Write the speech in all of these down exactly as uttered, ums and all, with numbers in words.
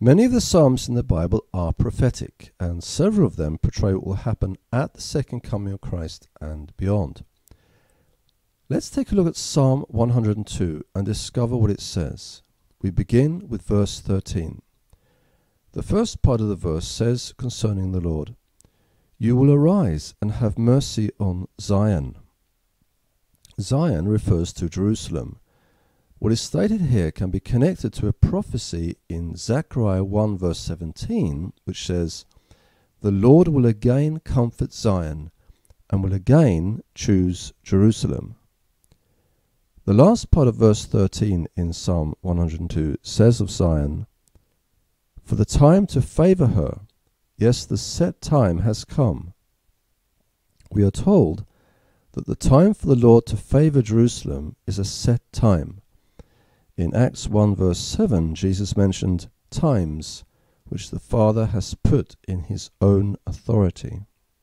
Many of the Psalms in the Bible are prophetic, and several of them portray what will happen at the second coming of Christ and beyond. Let's take a look at Psalm one hundred two and discover what it says. We begin with verse thirteen. The first part of the verse says concerning the Lord, "You will arise and have mercy on Zion." Zion refers to Jerusalem. What is stated here can be connected to a prophecy in Zechariah one verse seventeen, which says, "The Lord will again comfort Zion and will again choose Jerusalem." The last part of verse thirteen in Psalm one hundred two says of Zion, "For the time to favor her, yes, the set time has come." We are told that the time for the Lord to favor Jerusalem is a set time. In Acts one verse seven, Jesus mentioned times which the Father has put in his own authority.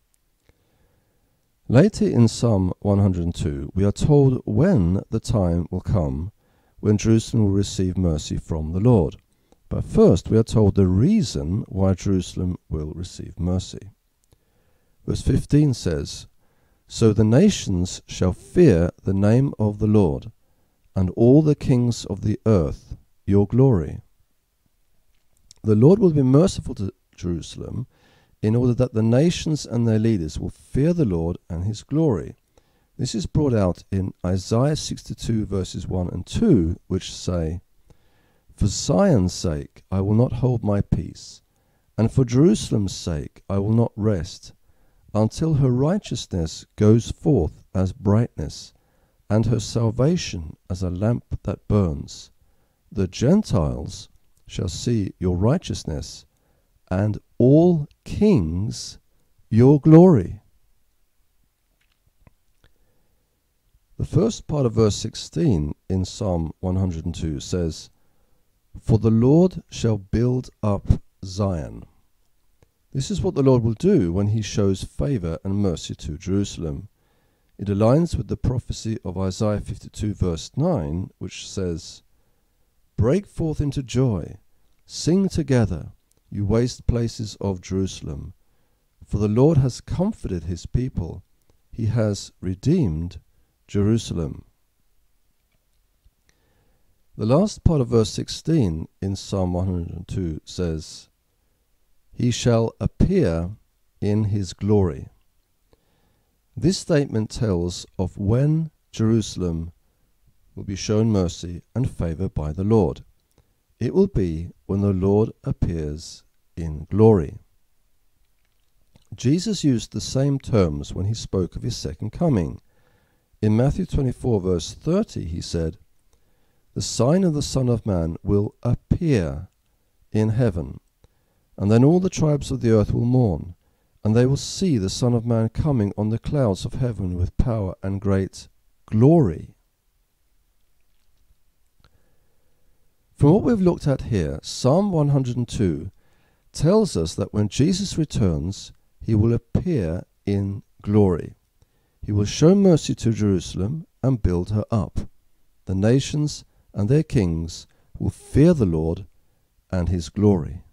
Later in Psalm one hundred two, we are told when the time will come when Jerusalem will receive mercy from the Lord. But first we are told the reason why Jerusalem will receive mercy. Verse fifteen says, "So the nations shall fear the name of the Lord, and all the kings of the earth your glory." The Lord will be merciful to Jerusalem in order that the nations and their leaders will fear the Lord and his glory. This is brought out in Isaiah sixty-two verses one and two, which say, "For Zion's sake I will not hold my peace, and for Jerusalem's sake I will not rest, until her righteousness goes forth as brightness, and her salvation as a lamp that burns. The Gentiles shall see your righteousness, and all kings your glory." The first part of verse sixteen in Psalm one hundred two says, "For the Lord shall build up Zion." This is what the Lord will do when he shows favor and mercy to Jerusalem. It aligns with the prophecy of Isaiah fifty-two verse nine, which says, "Break forth into joy, sing together, you waste places of Jerusalem. For the Lord has comforted his people, he has redeemed Jerusalem." The last part of verse sixteen in Psalm one hundred two says, "He shall appear in his glory." This statement tells of when Jerusalem will be shown mercy and favor by the Lord. It will be when the Lord appears in glory. Jesus used the same terms when he spoke of his second coming. In Matthew twenty-four verse thirty he said, "The sign of the Son of Man will appear in heaven, and then all the tribes of the earth will mourn, and they will see the Son of Man coming on the clouds of heaven with power and great glory." From what we've looked at here, Psalm one hundred two tells us that when Jesus returns, he will appear in glory. He will show mercy to Jerusalem and build her up. The nations and their kings will fear the Lord and his glory.